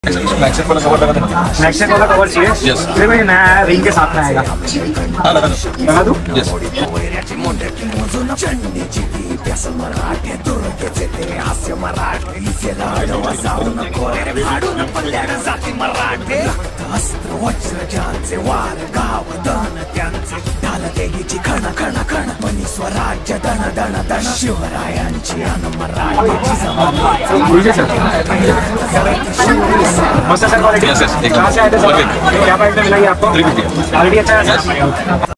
मैक्सेफ वाला कवर लगा देना। मैक्सेफ वाला कवर चाहिए? यस। फिर भाई नया रिंग के साथ में आएगा। हाँ लगा दो। लगा दूँ? यस। स्वराज्य दन दन दन शिवरायांची मस्त सर क्वालिटी। Yes yes. कहाँ से आए थे सर? क्या प्राइस में मिला ये आपको? 350। क्वालिटी अच्छा है सर?